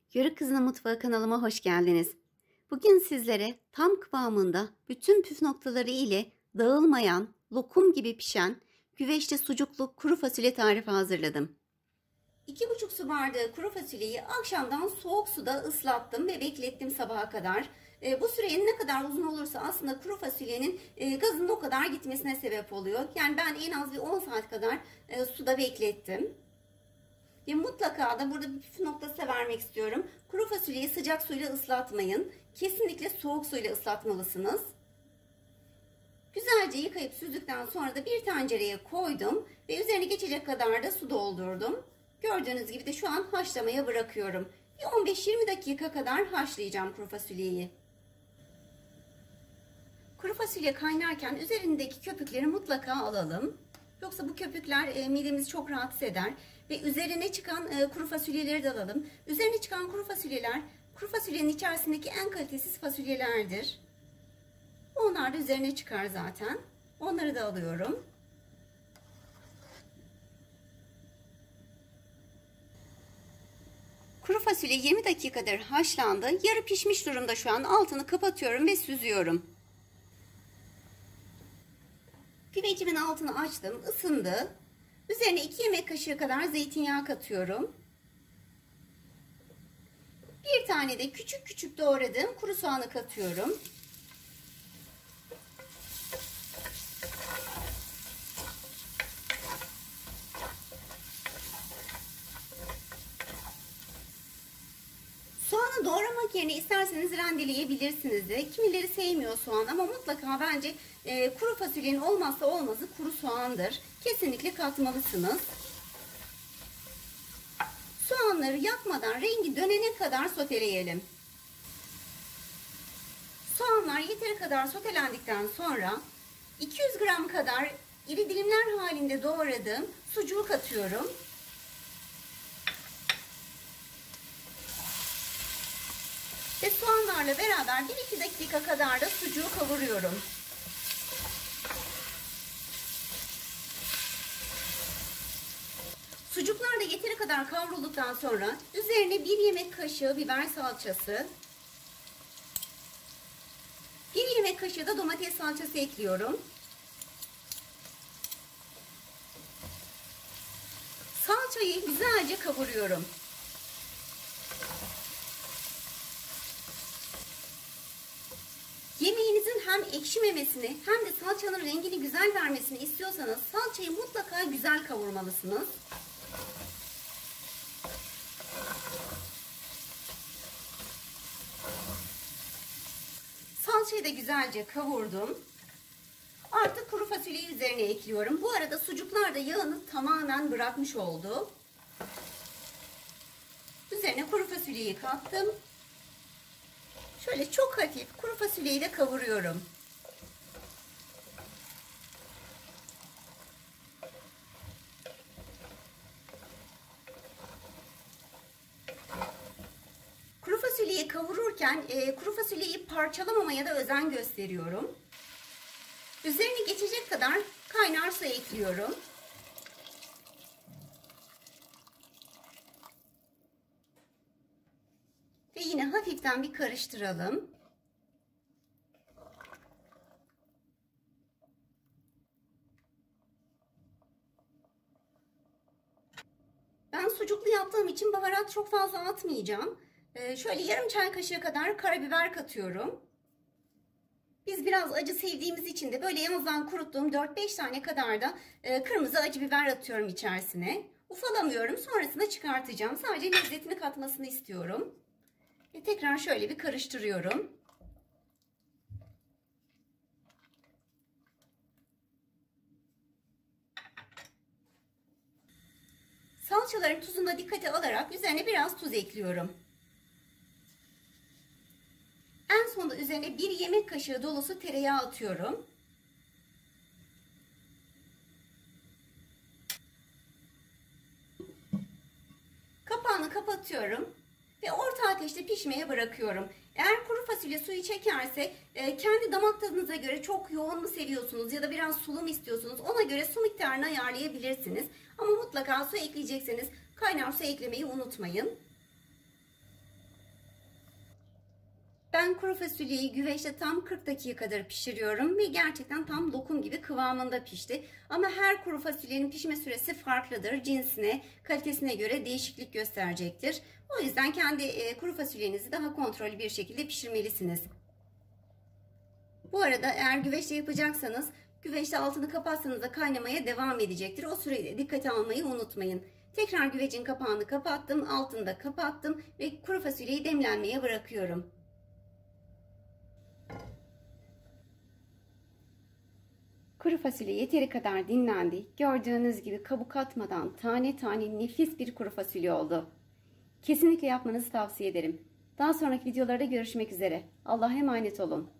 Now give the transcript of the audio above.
Yörük Kızının Mutfağı kanalıma hoş geldiniz. Bugün sizlere tam kıvamında bütün püf noktaları ile dağılmayan, lokum gibi pişen güveçte sucuklu kuru fasulye tarifi hazırladım. 2,5 su bardağı kuru fasulyeyi akşamdan soğuk suda ıslattım ve beklettim sabaha kadar. Bu sürenin ne kadar uzun olursa aslında kuru fasulyenin gazının o kadar gitmesine sebep oluyor. Yani ben en az bir 10 saat kadar suda beklettim. Ve mutlaka da burada bir püf noktası vermek istiyorum. Kuru fasulyeyi sıcak suyla ıslatmayın. Kesinlikle soğuk suyla ıslatmalısınız. Güzelce yıkayıp süzdükten sonra da bir tencereye koydum ve üzerine geçecek kadar da su doldurdum. Gördüğünüz gibi de şu an haşlamaya bırakıyorum. Bir 15-20 dakika kadar haşlayacağım kuru fasulyeyi. Kuru fasulye kaynarken üzerindeki köpükleri mutlaka alalım. Yoksa bu köpükler midemizi çok rahatsız eder. Ve üzerine çıkan kuru fasulyeleri de alalım. Üzerine çıkan kuru fasulyeler, kuru fasulyenin içerisindeki en kalitesiz fasulyelerdir. Onlar da üzerine çıkar zaten. Onları da alıyorum. Kuru fasulye 20 dakikadır haşlandı. Yarı pişmiş durumda şu an. Altını kapatıyorum ve süzüyorum. Güvecimin altını açtım, ısındı. Üzerine 2 yemek kaşığı kadar zeytinyağı katıyorum. Bir tane de küçük küçük doğradığım kuru soğanı katıyorum. Soğanı doğramak yerine isterseniz rendeleyebilirsiniz de. Kimileri sevmiyor soğan ama mutlaka bence kuru fasulyenin olmazsa olmazı kuru soğandır. Kesinlikle katmalısınız. Soğanları yakmadan rengi dönene kadar soteleyelim. Soğanlar yeteri kadar sotelendikten sonra 200 gram kadar iri dilimler halinde doğradığım sucuğu katıyorum. Ve soğanlarla beraber 1-2 dakika kadar da sucuğu kavuruyorum. Sucuklar da yeteri kadar kavrulduktan sonra üzerine 1 yemek kaşığı biber salçası, 1 yemek kaşığı da domates salçası ekliyorum. Salçayı güzelce kavuruyorum. Yemeğinizin hem ekşimemesini hem de salçanın rengini güzel vermesini istiyorsanız salçayı mutlaka güzel kavurmalısınız. Salçayı da güzelce kavurdum. Artık kuru fasulyeyi üzerine ekliyorum. Bu arada sucuklar da yağını tamamen bırakmış oldu. Üzerine kuru fasulyeyi kattım. Şöyle çok hafif kuru fasulyeyi de kavuruyorum. Kuru fasulyeyi kavururken kuru fasulyeyi parçalamamaya da özen gösteriyorum. Üzerine geçecek kadar kaynar su ekliyorum. Ve yine hafiften bir karıştıralım. Ben sucuklu yaptığım için baharat çok fazla atmayacağım. Şöyle yarım çay kaşığı kadar karabiber katıyorum. Biz biraz acı sevdiğimiz için de böyle yanından kuruttuğum 4-5 tane kadar da kırmızı acı biber atıyorum içerisine. Ufalamıyorum. Sonrasında çıkartacağım. Sadece lezzetini katmasını istiyorum. Ve tekrar şöyle bir karıştırıyorum. Salçaların tuzunu da dikkate alarak üzerine biraz tuz ekliyorum. En sonunda üzerine 1 yemek kaşığı dolusu tereyağı atıyorum. Kapağını kapatıyorum ve orta ateşte pişmeye bırakıyorum. Eğer kuru fasulye suyu çekerse kendi damak tadınıza göre çok yoğun mu seviyorsunuz ya da biraz sulu mu istiyorsunuz, ona göre su miktarını ayarlayabilirsiniz. Ama mutlaka su ekleyecekseniz kaynar su eklemeyi unutmayın. Ben kuru fasulyeyi güveçte tam 40 dakikadır pişiriyorum ve gerçekten tam lokum gibi kıvamında pişti. Ama her kuru fasulyenin pişme süresi farklıdır. Cinsine, kalitesine göre değişiklik gösterecektir. O yüzden kendi kuru fasulyenizi daha kontrollü bir şekilde pişirmelisiniz. Bu arada eğer güveçte yapacaksanız güveçte altını kapatsanız da kaynamaya devam edecektir. O süreyi dikkate almayı unutmayın. Tekrar güvecin kapağını kapattım, altını da kapattım ve kuru fasulyeyi demlenmeye bırakıyorum. Kuru fasulye yeteri kadar dinlendi. Gördüğünüz gibi kabuk atmadan tane tane nefis bir kuru fasulye oldu. Kesinlikle yapmanızı tavsiye ederim. Daha sonraki videolarda görüşmek üzere. Allah'a emanet olun.